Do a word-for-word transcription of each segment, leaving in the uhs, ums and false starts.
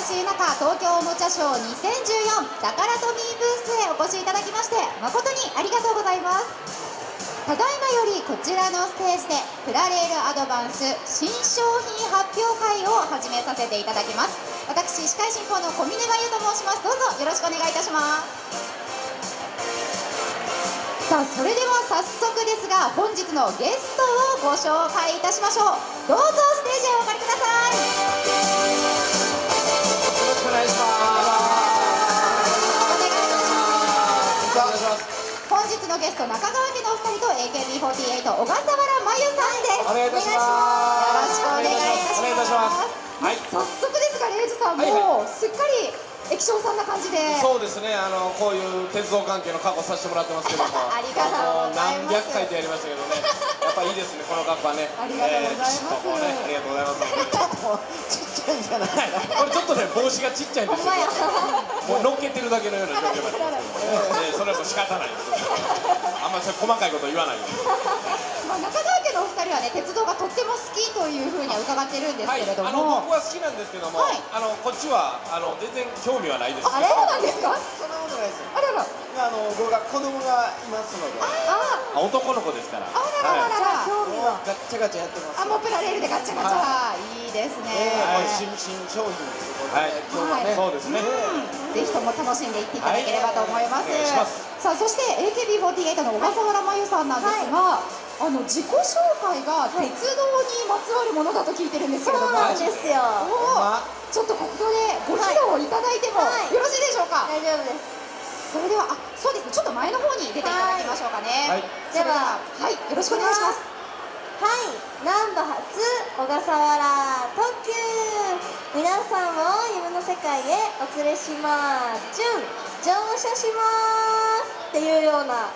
しい中、東京おもちゃショーにせんじゅうよんタカラトミーブースへお越しいただきまして誠にありがとうございます。ただいまよりこちらのステージでプラレールアドバンス新商品発表会を始めさせていただきます。私、司会進行の小峰真由と申します。どうぞよろしくお願いいたします。さあ、それでは早速ですが本日のゲストをご紹介いたしましょう。どうぞステージへお上がりください。 よろしくお願いします。 お願いします。本日のゲスト、中川家のお二人と エーケービーフォーティーエイト 小笠原真由さんです。 お願いいたします。 よろしくお願いいたします。 お願いいたします。はい、 早速ですが、レイジさん、もうすっかり液晶さんな感じで。 そうですね、あのこういう鉄道関係の格好させてもらってますけどもありがとうございます。 何百回とやりましたけどね、やっぱいいですね、この格好はね。 ありがとうございます。 ね、ありがとうございます。 ちっちゃいんじゃないこれちょっとね、帽子がちっちゃいんですよ。もう乗っけてるだけのような状況になってます。それはもう仕方ないです。あんまり細かいこと言わないように。 まあ、中川家のお二人はね、鉄道がとっても好きというふうには伺ってるんですけれども、 はい、あの僕は好きなんですけども、はい、あのこっちはあの全然興味はないです。 あれそうなんですか？ そんなことないですよ。 あらら、 今あの僕が子供がいますので、 ああ、男の子ですから。 あららららら、 興味はガッチャガチャやってます。 あ、もうプラレールでガチャガチャ、いいですね。 新新商品です。 はい、 今日はね、 そうですね。 ぜひとも楽しんでいっていただければと思います。さあ、そして エーケービーフォーティーエイト の小笠原真由さんなんですが、あの自己紹介が鉄道にまつわるものだと聞いてるんですけれども、 そうなんですよ。 ちょっとここでご披露いただいてもよろしいでしょうか？ 大丈夫です。 それでは、あ、そうですね、ちょっと前の方に出ていただきましょうかね。 はい、 では、はい、よろしくお願いします。 はい、難波初小笠原特急、皆さんを夢の世界へお連れしまーす。乗車しまーすっていうような。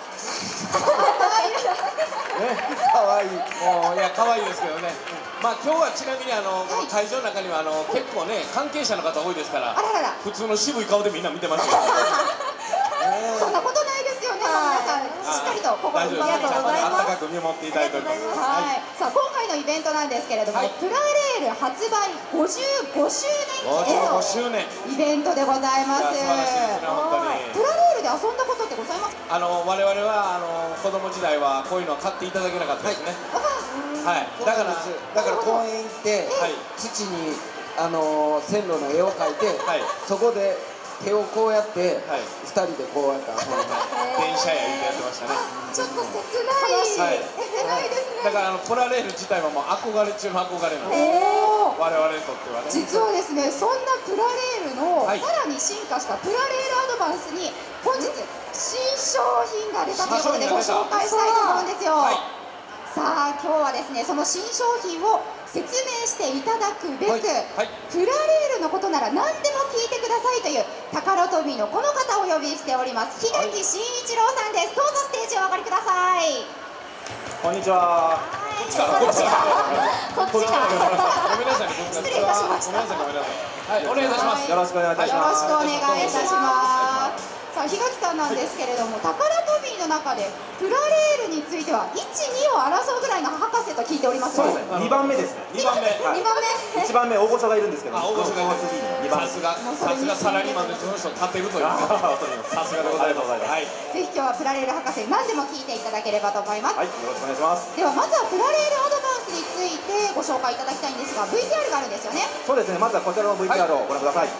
可愛い。 もういや可愛いですけどね。まあ今日はちなみにあの、はい、会場の中にはあの結構ね関係者の方多いですから、 あららら、 普通の渋い顔でみんな見てますよ。 そんなことないですよね。皆さんしっかりと心にありがとうございます。 あったかく見守っていただいております。 はい。さあ今回のイベントなんですけれども、 はい、 プラレール発売ごじゅうごしゅうねん記念のごじゅうごしゅうねんイベントでございます。 素晴らしいですね、本当に。 プラレールで遊んだことってございますか？ あの我々はあの子供時代はこういうのは買っていただけなかったですね。はい。 だからだから公園行って、はい、土にあの線路の絵を描いて、はい、そこで手をこうやって、はい、ふたりでこうやって遊んで、 電車や言ってやってましたね。 ちょっと切ない、切ないですね。 だからあのプラレール自体はもう憧れ中の憧れなんです。我々にとってはね。 実はですね、そんなプラレールのさらに進化したプラレールアドバンスに本日新商品が出たということでご紹介したいと思うんですよ。さあ今日はですね、その新商品を説明していただくべく、はいはい、プラレールのことなら何でも聞いてくださいというタカラトミーのこの方をお呼びしております。檜垣慎一郎さんです。どうぞステージをお上がりください。 こんにちは。 こっちからこっちからこっちからごめんなさい、 失礼いたしました。 ごめんなさい、ごめんなさい。はい、お願いいたします。 よろしくお願いいたします。 よろしくお願いいたします。さあ檜垣さんなんですけれども、タカラトミーの中でプラレールについてはいち、にを争うぐらいの博士と聞いております。 そうですね。にばんめですね。 にばんめ。 にばんめ。 いちばんめ大御所がいるんですけど。 あ、大御所がいる。さすがさすがサラリーマンでその人立てるという。さすがでございます。はい。 ぜひ今日はプラレール博士何でも聞いていただければと思います。 はい、よろしくお願いします。 ではまずはプラレールアドバンスについてご紹介いただきたいんですが、 ブイティーアール があるんですよね。 そうですね。まずはこちらの ブイティーアール をご覧ください。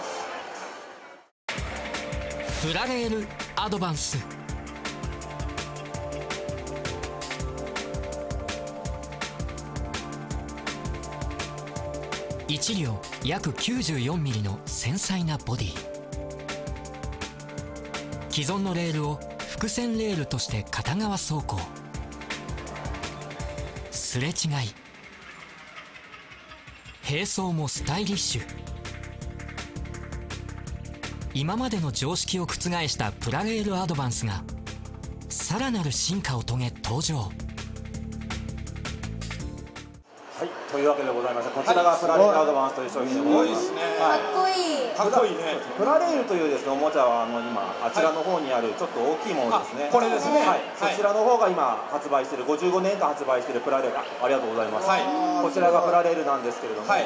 プラレールアドバンス。いち両約きゅうじゅうよんミリの繊細なボディ、既存のレールを複線レールとして片側走行、すれ違い、並走もスタイリッシュ。今までの常識を覆したプラレールアドバンスがさらなる進化を遂げ登場。 はい、というわけでございまして、こちらがプラレールアドバンスという商品でございます。 かっこいい。 かっこいいね。 プラレールというですね、おもちゃはあの今あちらの方にあるちょっと大きいものですね。 これですね。 はい、そちらの方が今発売しているごじゅうごねんかん発売しているプラレール、ありがとうございます。はい、こちらがプラレールなんですけれども、はい、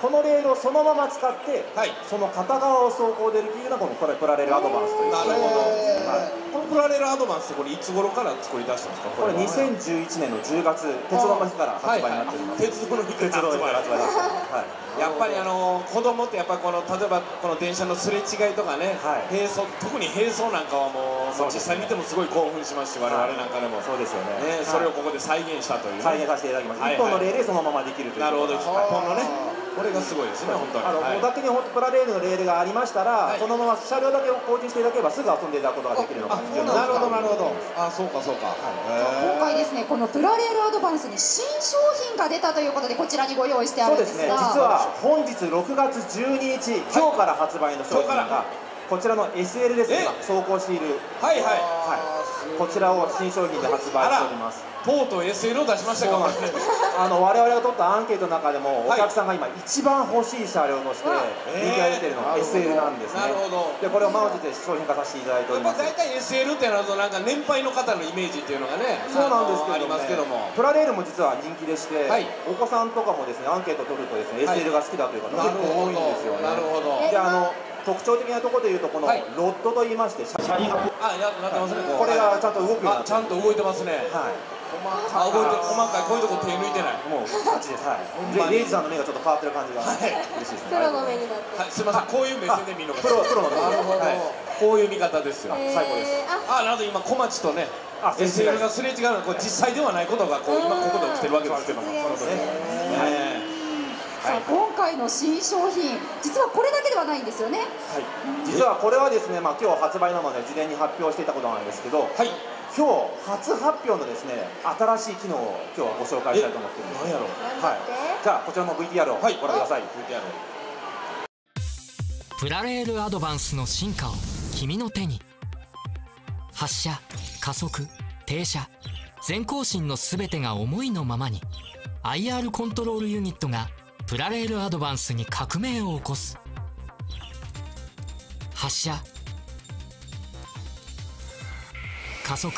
このレールをそのまま使って、はい、その片側を走行できるのがこのこれプラレールアドバンスという。 なるほど、はい、このプラレールアドバンスってこれいつ頃から作り出したんですか？ これにせんじゅういちねんのじゅうがつ、鉄道の日から発売になっております。 鉄道の日から発売やっぱりあの子供ってやっぱりこの例えばこの電車のすれ違いとかね、はい、並走、特に並走なんかはもう実際見てもすごい興奮しますし、我々なんかでもそうですよね。 それをここで再現したという、 再現させていただきます。いっぽんのレールでそのままできるという。 なるほど、いっぽんのね、これがすごいですね、本当に。 あのお宅にプラレールのレールがありましたら、そのまま車両だけを購入していただければすぐ遊んでいただくことができるのが非常に。 なるほどなるほど。あ、そうかそうか。 今回ですね、このプラレールアドバンスに新商品が出たということでこちらにご用意してあるんですが、 そうですね、実は本日ろくがつじゅうににち、今日から発売の商品がこちらの エスエル ですね、走行している、 はいはい、 こちらを新商品で発売しております。 とうとう エスエル を出しましたか。 あの我々が取ったアンケートの中でもお客さんが今一番欲しい車両として人気が出てるのが エスエル なんですね。 なるほど。 でこれを満を持して商品化させていただいております。 大体 エスエル ってなるとなんか年配の方のイメージっていうのがね、 そうなんですけどね、 ありますけども、 プラレールも実は人気でして、お子さんとかもですねアンケート取るとですね エスエル が好きだという方結構多いんですよね。 なるほど。 であの特徴的なところでいうとこのロッドといいまして車輪があやなってますね。 これがちゃんと動くようになって、 ちゃんと動いてますね。はい。あ、動いて細かい、こういうとこ手抜いてない。もうガチです。はい。レイジさんの目がちょっと変わってる感じが嬉しいですね。 プロの目になって。 はい、すみません、こういう目線で見るのが。 プロプロの目。なるほど。 こういう見方ですよ。 最高です。 あ、なるほど、今小町とね、エスエル がすれ違うの、これ実際ではないことがこう今ここで起きてるわけですけども。 さあ今回の新商品、実はこれだけではないんですよね。はい、 実はこれはですね、まあ今日発売なので事前に発表していたことなんですけど、はい、今日初発表のですね新しい機能を今日はご紹介したいと思っています。何やろう。はい。じゃあこちらの ブイティーアール をご覧ください。ブイティーアール。 プラレールアドバンスの進化を君の手に。発車、加速、停車、全行進のすべてが思いのままに アイアール コントロールユニットがプラレールアドバンスに革命を起こす。発車、加速、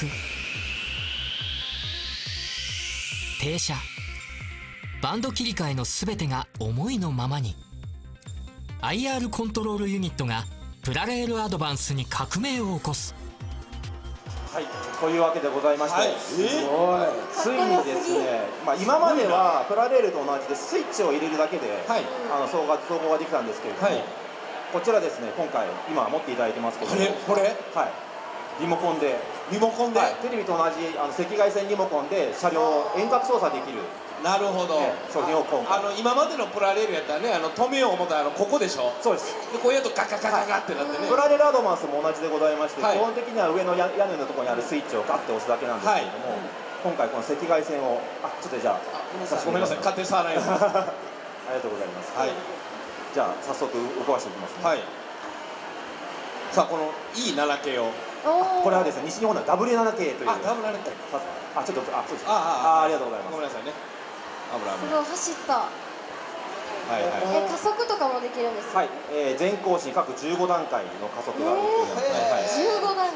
停車、バンド切り替えのすべてが思いのままに アイアール コントロールユニットがプラレールアドバンスに革命を起こす。 はい、というわけでございまして、はい、すごいついにですね、まあ、今まではプラレールと同じでスイッチを入れるだけで、はい、あの総合総合ができたんですけれども、はい、こちらですね今回今持っていただいてますけども、 これはいリモコンでリモコンで、はい、 テレビと同じあの赤外線リモコンで車両を遠隔操作できる。 なるほど、ね、 商品を今回あの今までのプラレールやったらね、あの止めよう思ったらあのここでしょ。 そうです。 でこうやるとガガガガガってなってね、 プラレールアドバンスも同じでございまして、はい、基本的には上の屋根のところにあるスイッチをガッて押すだけなんですけれども、はい、今回この赤外線をあちょっとじゃあごめんなさい、勝手に触らないようにありがとうございます。はい、じゃあ早速動かしていきますね。はい、 さあこの イーななけい をこれはですね西日本の ダブリューななけい という、 あ ダブリューななけいあちょっとあそうです、 ああありがとうございます。 ごめんなさいね。 すごい走った。 はいはい。 え加速とかもできるんですか。 はい、えー、全行進各じゅうごだんかいの加速ができるので、 じゅうごだんかい。はい。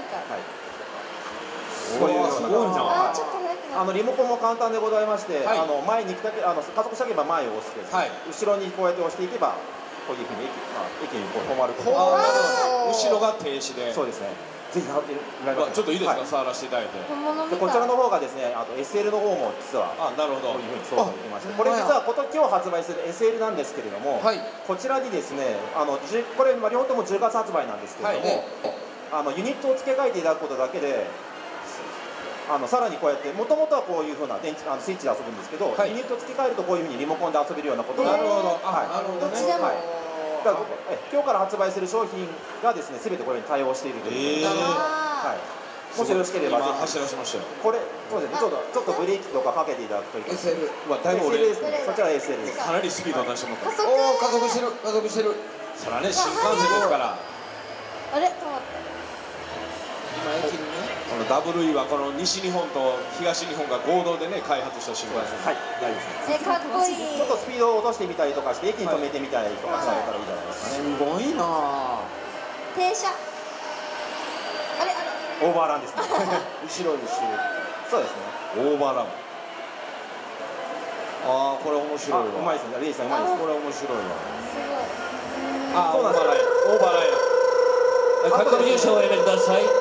こういうような。すごいじゃん。 あちょっと早くなる。 あのリモコンも簡単でございまして、あの前に来たけあの加速したければ前を押して、後ろにこうやって押していけばこういうふうに駅あ駅にこう止まることが。 後ろが停止で。 そうですね。ぜひ触ってみられますか。 ちょっといいですか、触らせていただいて。 でこちらの方がですね、あと エスエル の方も実はあなるほどこういうふうに操作できまして、これ実は今日発売する エスエル なんですけれども、こちらにですねあのこれ両方ともじゅうがつ発売なんですけれども、あのユニットを付け替えていただくことだけで。あのさらにこうやってもともとはこういうふうな電池あのスイッチで遊ぶんですけど、ユニット付け替えるとこういうふうにリモコンで遊べるようなことが。 なるほど。 はい。 なるほどね。 だから今日から発売する商品がですね全てこれに対応しているということで、はい、もしよろしければ今走らせましたよ。 これそうですね、ちょっとちょっとブレーキとかかけていただくといいか。 エスエルはだいぶ俺ですね。そちら エスエル です。 かなりスピードを出してもらった。 おお加速してる加速してる。 そらね新幹線ですから。 あれ止まった。 今駅にね。 この ダブリューイー はこの西日本と東日本が合同でね開発した新幹線。 はい、大丈夫です。 えかっこいい。 ちょっとスピードを落としてみたりとかして駅に止めてみたりとかされたらいいじゃないですかね。 すごいな。 停車。あれあれ。 オーバーランですね。 後ろにしゅう。 そうですね。 オーバーラン。 ああこれ面白いわ。 うまいですね。レイさんうまいです。 これ面白いわ。 あそうなんです。 オーバーライン。確認書をやめてください。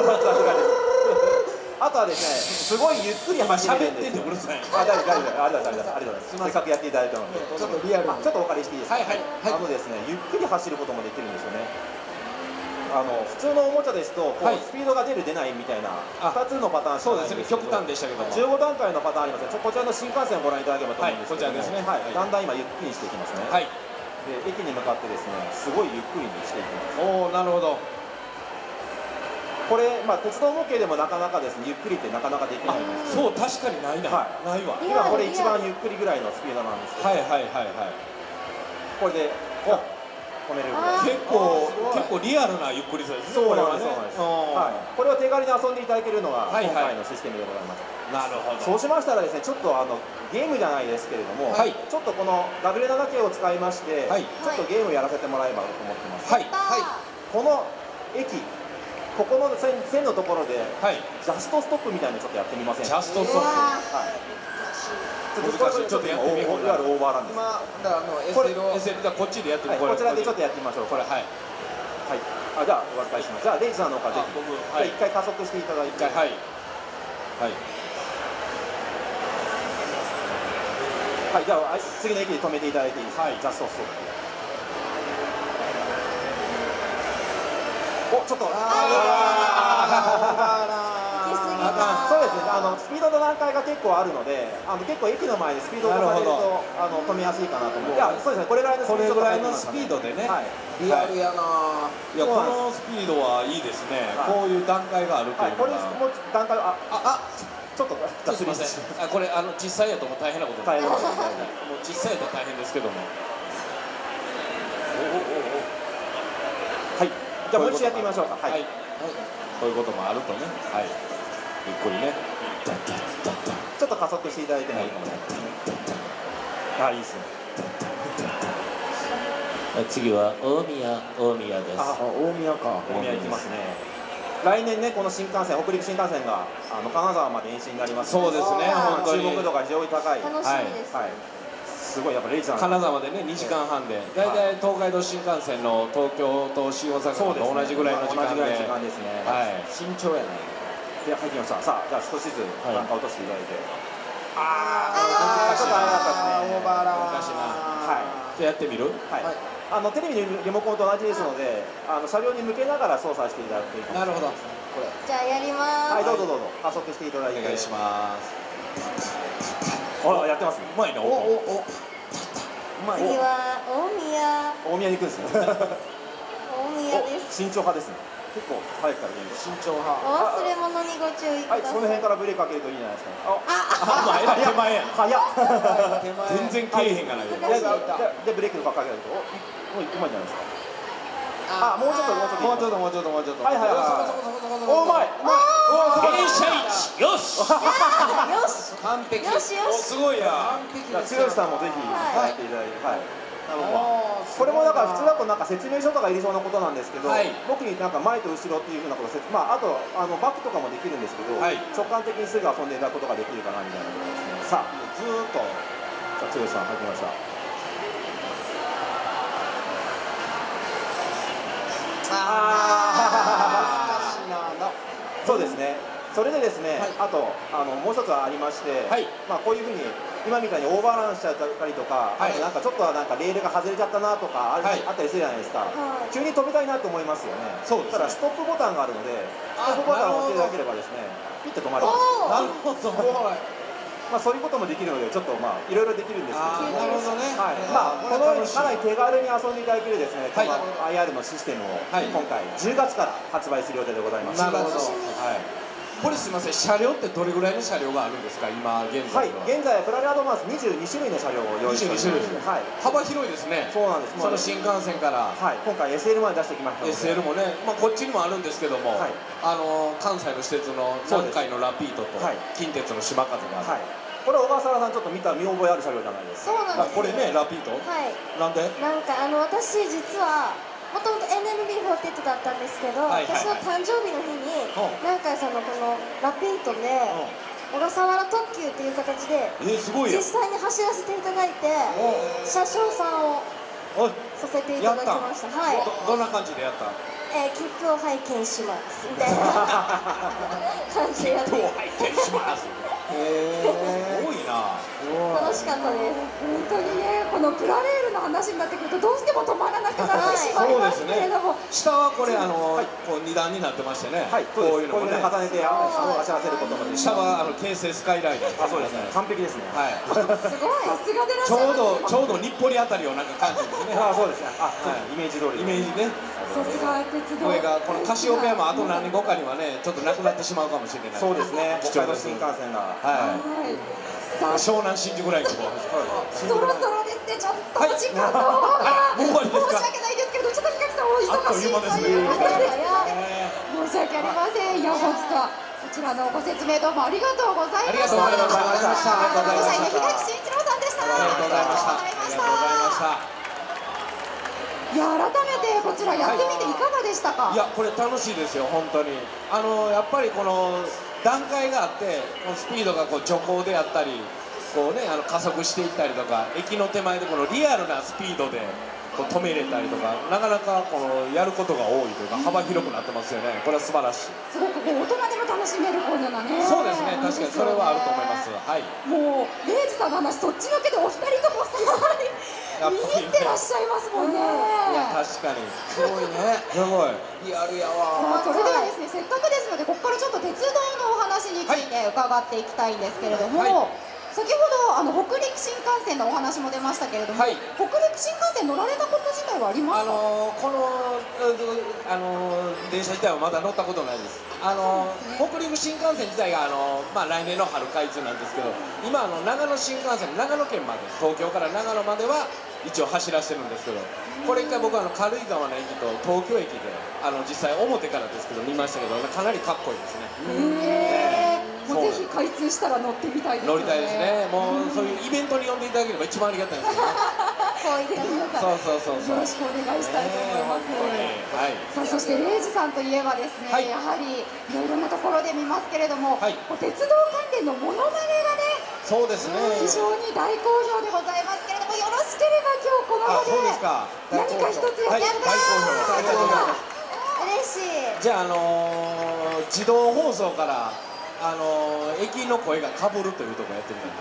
あとはですね、すごいゆっくり走れるんです。 喋ってんでうるさい。 あ、大丈夫大丈夫。ありがとうございます。ありがとうございます。せっかくやっていただいたので、 ちょっとリアルにちょっとお借りしていいですか。 はいはい。 あのですね、ゆっくり走ることもできるんですよね。あの普通のおもちゃですとこうスピードが出る出ないみたいなふたつのパターンしかないんですけど、 そうですね、極端でしたけどもじゅうごだんかいのパターンありますね。ちょこちらの新幹線をご覧いただければと思うんですけども、 はい、こちらですね。 はい、だんだん今ゆっくりにしていきますね。はい。で駅に向かってですね、すごいゆっくりにしていきます。 おお、なるほど。 これ、まあ、鉄道模型でもなかなかですね、ゆっくりってなかなかできないんですけど、 そう、確かにないな、はい、ないわ。 今これ一番ゆっくりぐらいのスピードなんですけど、 はいはいはいはい。 これでお止めれるぐらい。 結構結構リアルなゆっくりさですね。 そうなんです、そうなんです。はい。これを手軽に遊んでいただけるのが今回のシステムでございます。 なるほど。 そうしましたらですね、ちょっとあのゲームじゃないですけれども、はい、ちょっとこの ダブリューななケー を使いまして、はい、ちょっとゲームをやらせてもらえばと思ってます。はい。はい。この駅。ここの線, 線のところで、はい、ジャストストップみたいなのちょっとやってみませんか。ジャストストップ。はい。難しい。ちょっとやってみよう。いわゆるオーバーランです。まあ、あの エスエル を エスエル だこっちでやってみこちらでちょっとやってみましょう。これはい。はい。あ、じゃあお預かりします。じゃあレイジさんの方からぜひ、はい、一回加速していただいて。はい。はい。はい。じゃあ次の駅で止めていただいていいですか。はい。ジャストストップ。お、ちょっと。そうですね。あのスピードの段階が結構あるので、あの結構駅の前でスピードを出されるとあの止めやすいかなと思う。いや、そうですね。これぐらいのスピード、これぐらいのスピードでね。はい。リアルやな。いや、このスピードはいいですね。こういう段階があるというのが。これも段階ああちょっとすみません。あ、これあの実際やとも大変なことです。大変なことです。もう実際やと大変ですけども。はい。じゃあもう一度やってみましょうか。はい。はい。こういうこともあるとね。はい。ゆっくりね。ちょっと加速していただいてもいいかもしれない。あ、いいですね。次は大宮、大宮です。あ、大宮か。大宮行きますね。来年ね、この新幹線、北陸新幹線があの金沢まで延伸になります。そうですね。注目度が非常に高い。楽しみです。はい。すごいやっぱレイジさん金沢までねにじかんはんで大体東海道新幹線の東京と新大阪と同じぐらいの時間で時間ですね。はい。慎重やね。で入ってきました。さあじゃあ少しずつ段階落としていただいて。ああちょっと早かったですね。オーバーラン。難しいな。はい。じゃあやってみる？はい。あのテレビのリモコンと同じですので、あの車両に向けながら操作していただくといいかもしれない。なるほど。これ。じゃあやります。はい、どうぞどうぞ加速していただいて。お願いします。あ、やってますね。うまいね。おおお。次は大宮。大宮に行くんですね。大宮です。慎重派ですね。結構早くから見る。慎重派。お忘れ物にご注意ください。はい、その辺からブレーキかけるといいんじゃないですか。あ、あ、まあ、手前や。早っ。全然けえへんかな。で、ブレーキとかかけると、お、うまいんじゃないですか。あ、もうちょっと、もうちょっと、もうちょっと、もうちょっと、もうちょっと。はいはいはい。お、うまい。停車位置。よし。よし。完璧。よしよし。すごいや。完璧。剛さんもぜひやっていただいて。はい。なるほど。これもだから普通だとなんか説明書とかいりそうなことなんですけど、僕になんか前と後ろっていうふうなことを説明、まああとあのバックとかもできるんですけど、直感的にすぐ遊んでいただくことができるかなみたいなことですね。さあずーっとじゃあ剛さん入ってきました。ああ、懐かしいな。そうですね。それでですね、あとあのもう一つありまして、まあこういうふうに今みたいにオーバーランしちゃったりとか、あとなんかちょっとなんかレールが外れちゃったなとかあったりするじゃないですか。急に止めたいなと思いますよね。そうです。ただストップボタンがあるので、ストップボタンを押していただければですね、ピッて止まるんです。なるほど。まあそういうこともできるのでちょっとまあいろいろできるんですけど、なるほどね。はい。まあこのようにかなり手軽に遊んでいただけるですね、この アイアール のシステムを今回じゅうがつから発売する予定でございます。なるほど。はい。これすみません、車両ってどれぐらいの車両があるんですか、今現在は。はい、現在プラレアドバンスにじゅうにしゅるいの車両を用意しております。にじゅうにしゅるい。はい。幅広いですね。そうなんです。その新幹線から、はい、今回 エスエル まで出してきましたので。エスエル もね、まあこっちにもあるんですけども、はい、あの関西の私鉄の南海のラピートと近鉄の島風がある。はい。これ小笠原さんちょっと見た見覚えある車両じゃないですか。そうなんです。これね、ラピート。はい。なんで？なんかあの私実は。もともと エヌエヌビーフォーティーエイト だったんですけど、私の誕生日の日に南海さんのこのラピートで小笠原特急という形でえすごいや実際に走らせていただいて車掌さんをさせていただきました。はい。 どんな感じでやった？ えー、切符を拝見しますみたいな感じでやって。 切符を拝見します。へえ。すごいな。 楽しかったです。 本当にね、このプラレールの話になってくるとどうしても止まらなくなってしまいますけれども、 下はこれあのこう二段になってましてね、こういうのもね重ねて走らせることもできる。 下はあの京成スカイライナー。 あ、そうですね。完璧ですね。 はい。 すごい。さすがでらっしちょうゃいます。 どちょうど日暮里あたりをなんか感じですね。 あ、そうですね。あ、イメージ通り。 イメージね。 さすが鉄道。 これがこのカシオペアもあと何年後かにはねちょっとなくなってしまうかもしれない。 そうですね。北海道新幹線が。 はい。湘南新宿ぐらいのところ。 そろそろですね、ちょっと時間の方が申し訳ないですけれど、ちょっと東さんお忙しいということで申し訳ありません。いや本日はこちらのご説明どうもありがとうございました。ありがとうございました。ありがとうございました。東慎一郎さんでした。ありがとうございました。ありがとうございました。いや改めてこちらやってみていかがでしたか？ いやこれ楽しいですよ本当に。あのやっぱりこの段階があってこのスピードがこう徐行であったりこうねあの加速していったりとか駅の手前でこのリアルなスピードでこう止めれたりとかなかなかこのやることが多いというか幅広くなってますよね。これは素晴らしい。 すごくこう大人でも楽しめるこういうのがね。 そうですね確かにそれはあると思います。はい。 もうレイジさんの話そっちのけでお二人ともすごい見入ってらっしゃいますもんね。 いや確かにすごいね。 すごいリアルやわ。 それではですねせっかくですのでここからちょっと鉄道のお話について伺っていきたいんですけれども、はい、先ほどあの北陸新幹線のお話も出ましたけれども、はい、北陸新幹線乗られたこと自体はありますか？ あのー、この、あのー、電車自体はまだ乗ったことないです。あのー、北陸新幹線自体が、あのーまあ、来年の春開通なんですけど今あの長野新幹線長野県まで東京から長野までは一応走らせてるんですけどこれ一回僕はあの軽井沢の駅と東京駅であの実際表からですけど見ましたけどかなりかっこいいですね。 へーもうぜひ開通したら乗ってみたいですよね。 乗りたいですね。もうそういうイベントに呼んでいただければ一番ありがたいですよね。 こういった皆さんそうそうそうそうよろしくお願いしたいと思います。 はい。 さあそしてレイジさんといえばですね、はい、やはりいろいろなところで見ますけれども、はい、鉄道関連のモノマネがね、 そうですね。 非常に大好評でございますけれども、よろしければ今日この場で何か一つやってください。 大好評。 嬉しい。 じゃああのー、自動放送からあのー、駅の声がかぶるというところやってみたいです。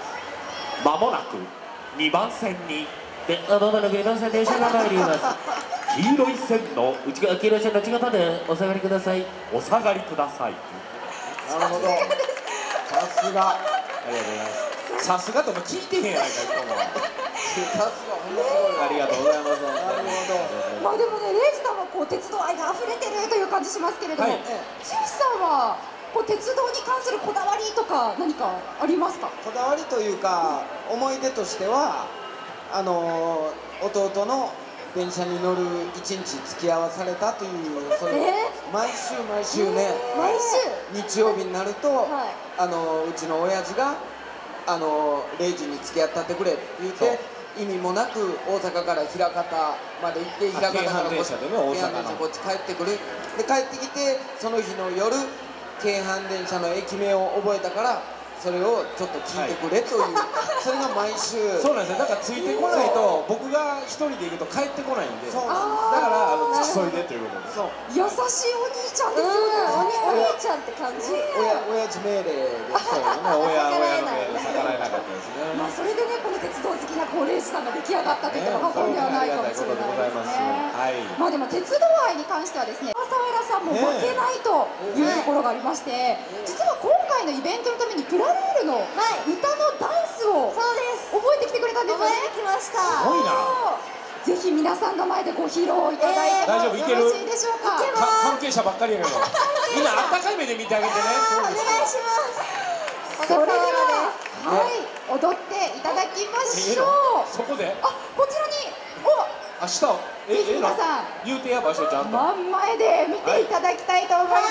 まもなくにばん線にでまもなくにばん線電車が参ります。黄色い線の内側黄色い線の内側でお下がりください。お下がりください。 なるほど。さすが。 ありがとうございます。さすがとか聞いてへんやないか今日は。 さすがほんますごい。 ありがとうございます。 なるほど。 まあでもねレイジさんはこう鉄道愛が溢れてるという感じしますけれども、はい、つゆさんはこう鉄道に関するこだわりとか何かありますか？ こだわりというか思い出としてはあのー、弟の電車に乗る一日付き合わされたというそういう、えー、毎週毎週ね、 えー、毎週日曜日になると、はい、あのー、うちの親父があのー、れいじに付き合ったってくれって言って意味もなく大阪から枚方まで行って枚方からこっち、ね、こっち帰ってくるで帰ってきてその日の夜京阪電車の駅名を覚えたからそれをちょっと聞いてくれという、はい、それが毎週そうなんですよ。だからついてこないと僕が一人で行くと帰ってこないんでそうだからあの付き添いでということでそう優しいお兄ちゃんですよね。 お兄ちゃんって感じ。 親親父命令でそうね親親の命令逆らえなかったですね。 まあそれでねこの鉄道好きな高齢者さんが出来上がったといっても過言ではないかもしれないですね。はい。まあでも鉄道愛に関してはですね小笠原さんも負けないというところがありまして、実は今回のイベントのためにプラレールの歌のダンスを覚えてきてくれたんですよね。 覚えてきました。 すごいな。 ぜひ皆さんの前でご披露いただいてもよろしいでしょうか。 関係者ばっかりやけどみんなあったかい目で見てあげてね。 お願いします。 それでははい踊っていただきましょう。 そこであこちらにお明日ええ皆さん言うてや場所ちゃんと真ん前で見ていただきたいと思います。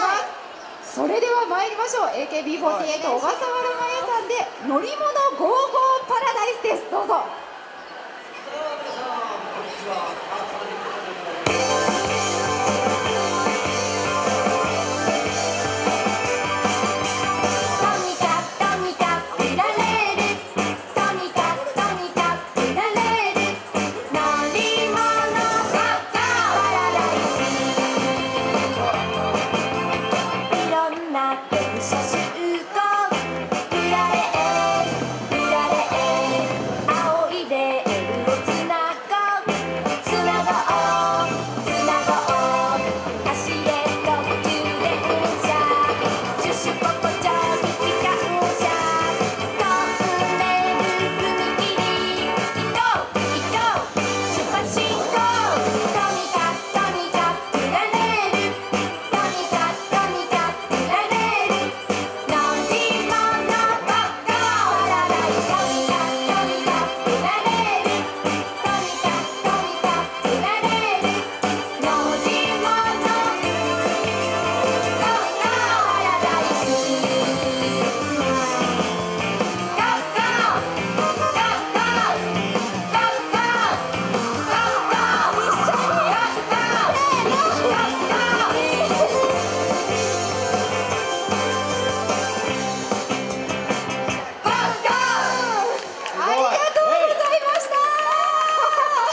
それでは参りましょう。 エーケービーフォーティーエイト 小笠原真彩さんで乗り物ゴーゴーパラダイスです。どうぞ。 とにかくとにか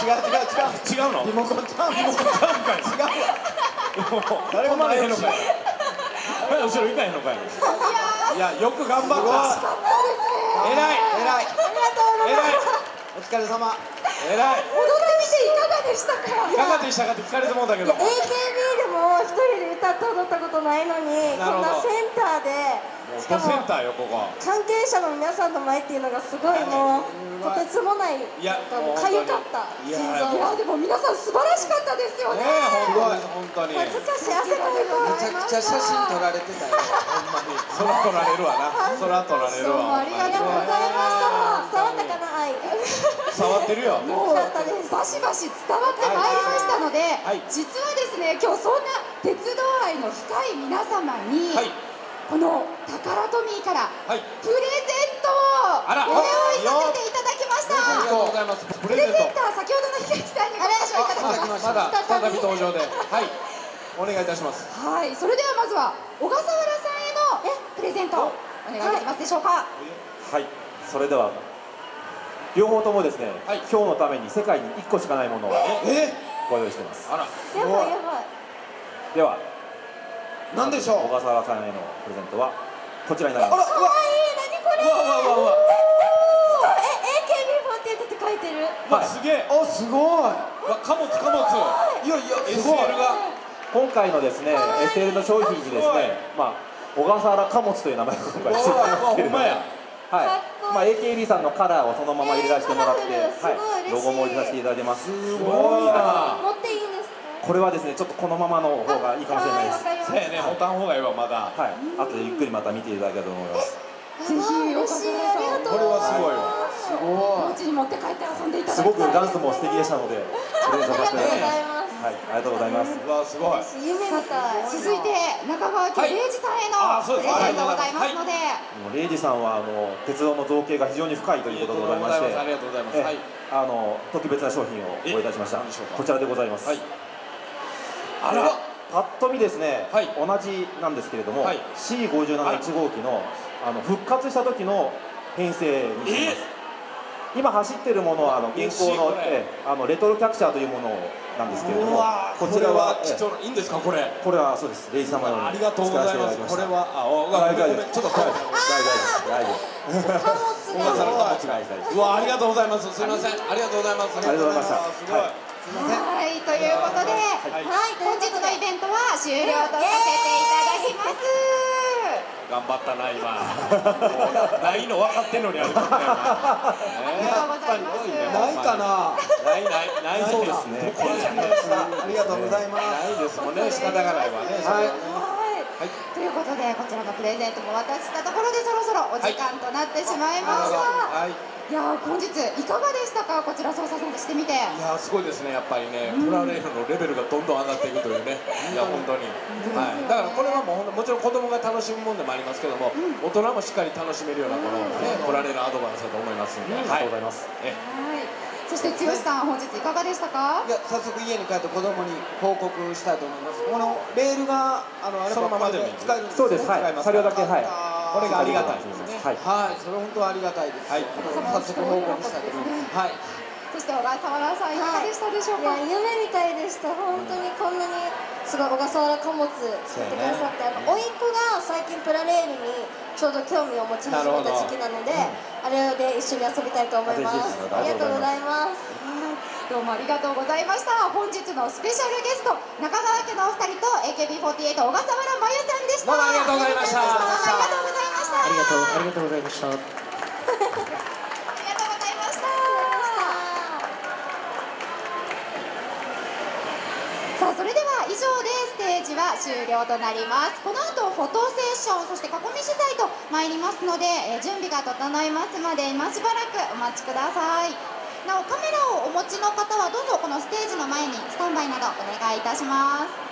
違う違う違う違うの？ リモコンちゃうリモコンちゃうんかい。 違うわ誰もまれへんのかい。前後ろ行かへんのかい。いやよく頑張った。偉い偉い。偉い。 お疲れ様。 偉い。 踊ってみていかがでしたか？ いかがでしたかって聞かれてもんだけど。 エーケービー でも一人で歌って踊ったことないのに、こんなセンターで。 しかもセンターよここ。 関係者の皆さんの前っていうのがすごいもうとてつもない。 いやかゆかった。 いやいやでも皆さん素晴らしかったですよね。 本当に恥ずかしい汗かいた。 めちゃくちゃ写真撮られてたよ。 ほんまに。そら撮られるわな。そら撮られるわ。 ありがとうございました。 触ったかな愛。 触ってるよ。 もうバシバシ伝わってまいりましたので、実はですね今日そんな鉄道愛の深い皆様に。このタカラトミーからプレゼントをご用意させていただきました。 ありがとうございます。 プレゼンター先ほどの東さんにお話をいただきました。 まだ再び登場で、はい、お願いいたします。 はい、それではまずは小笠原さんへのプレゼントをお願いできますでしょうか。 はい、それでは両方ともですね、今日のために世界にいっこしかないものをご用意しています。 あら、 やばいやばい。 では。 なんでしょう。 小笠原さんへのプレゼントはこちらになります。 かわいい、なにこれ。 うわうわうわうわ。 え、エーケービーフォーティーエイト って書いてる。 わ、すげえ。 あ、すごい。 わ、貨物貨物。 いやいや、 エスエル が。 今回のですね、エスエル の商品にですね、まあ小笠原貨物という名前が今回ついてますけれども、はい。まあ エーケービー さんのカラーをそのまま入れ出してもらって、はい、ロゴも入れさせていただいてます。 すごいな。 持っていいんですか。 これはですね、ちょっとこのままの方がいいかもしれないです。 そうやね、ボタン方がいいわまだ。 はい。後でゆっくりまた見ていただけたらと思います。 ぜひお嬉しい、ありがとう。 これはすごいわ。 すごい。 お家に持って帰って遊んでいただきたい。 すごくダンスも素敵でしたので、プレゼントさせていただきます。はい、ありがとうございます。 うわ、すごい。 夢みたい。 続いて中川家礼二さんへのプレゼントございますので。 礼二さんはあの鉄道の造形が非常に深いということでございまして、 ありがとうございます。はい。 あの特別な商品をご用意いたしました。こちらでございます。はい。 あら。 ぱっと見ですね、同じなんですけれども、シーごじゅうなないちごうきのあの復活した時の編成にしています。今走っているものはあの現行のえあのレトロキャプチャーというものなんですけれども、 こちらは貴重ないいんですかこれ？ これはそうです。レイ様用にありがとうございます。これはあおがちょっと大丈夫大丈夫。貨物がうわありがとうございます。すみませんありがとうございます。 ありがとうございました。 すごい。 はい、ということで、はい本日のイベントは終了とさせていただきます。 頑張ったな今。ないの分かってんのにありがとうございます。 ありがとうございます。 ないかな。 ないないないそうですね。 ありがとうございます。 ないですもんね。仕方がないわね。 はい。 はい、ということでこちらのプレゼントも渡したところでそろそろお時間となってしまいました。はい。いや本日いかがでしたかこちら捜査さんとしてみて。 いやすごいですねやっぱりね、プラレールのレベルがどんどん上がっていくというね。いや本当に。はい。だからこれはもうもちろん子供が楽しむもんでもありますけども、大人もしっかり楽しめるようなこのねプラレールアドバンスだと思いますんで。 ありがとうございます。 はい。そして剛さん本日いかがでしたか？ いや早速家に帰って子供に報告したいと思います。このレールがあのあればこれで使えるんですね。 そうです。はい。車両だけはい。 これがありがたいですね。 はい。はい。それ本当ありがたいです。はい。早速報告したいと思います。はい。 そして小笠原さんいかがでしたでしょうか？ いや夢みたいでした。本当にこんなにすごい小笠原貨物作ってくださって、甥っ子が最近プラレールにちょうど興味を持ち始めた時期なので、あれで一緒に遊びたいと思います。ありがとうございます。 どうもありがとうございました。本日のスペシャルゲスト中川家のお二人と エーケービーフォーティーエイト 小笠原真由さんでした。 どうもありがとうございました。 ありがとうございました。 ありがとうありがとうございました。 ありがとうございました。さあそれでは以上でステージは終了となります。この後フォトセッションそして囲み取材と参りますので、えー、準備が整いますまで今しばらくお待ちください。なおカメラをお持ちの方はどうぞこのステージの前にスタンバイなどお願いいたします。